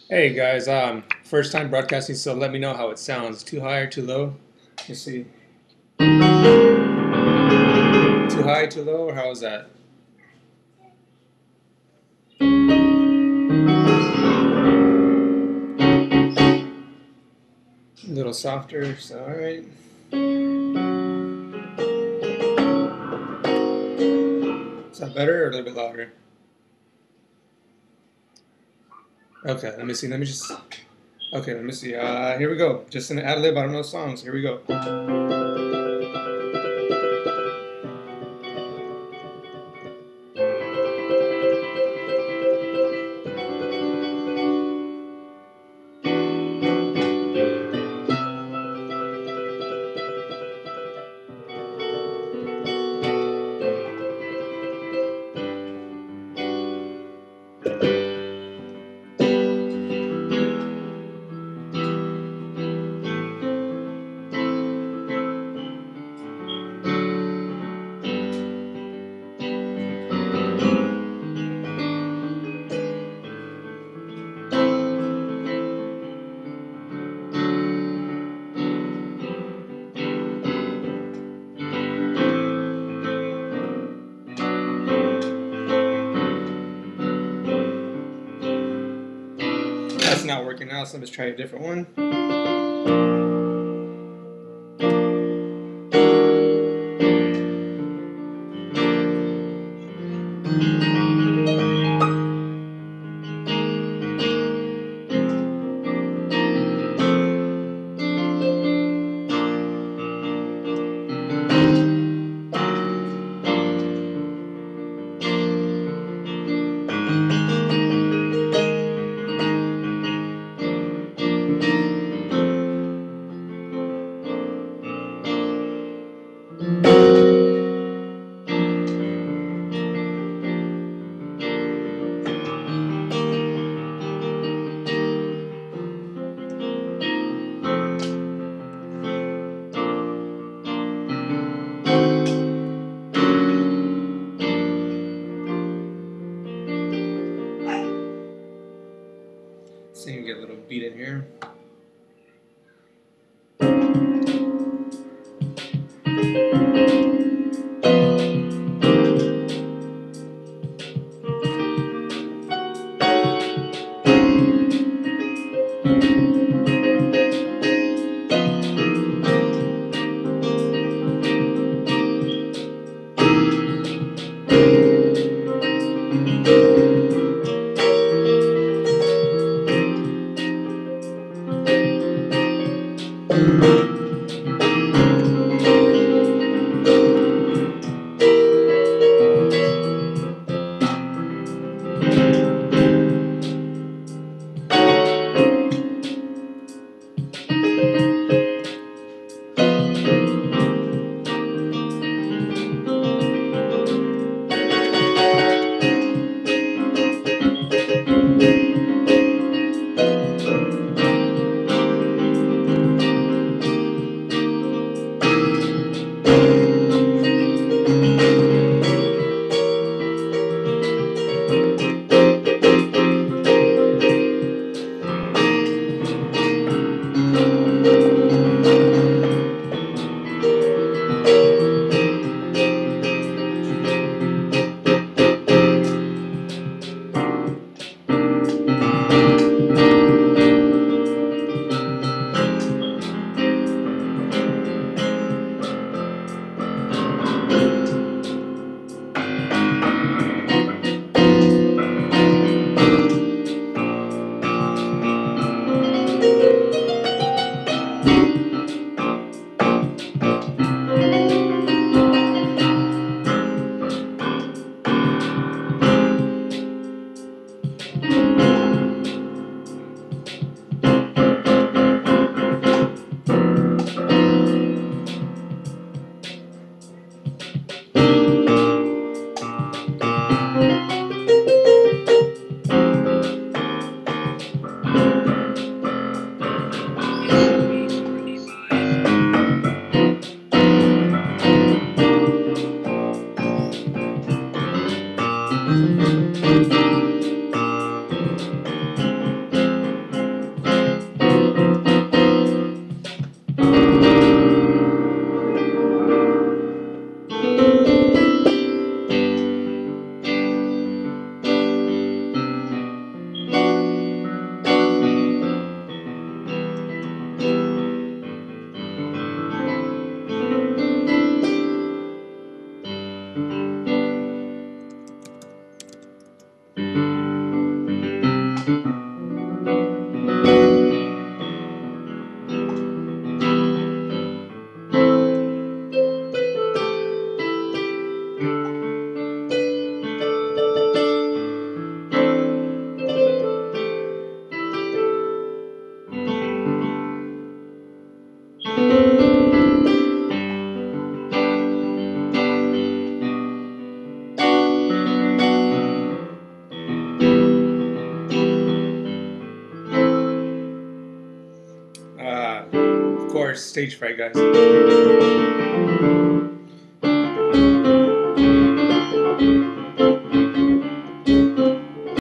Hey guys, first time broadcasting, so let me know how it sounds. Too high or too low? Let's see. Too high, too low, or how is that? A little softer, so alright. Is that better or a little bit louder? Okay, let me see. Okay, let me see. Here we go. Just an ad lib. I don't know songs. Here we go. That's not working out, so let's try a different one. See, you get a little beat in here. Of course, stage fright, guys.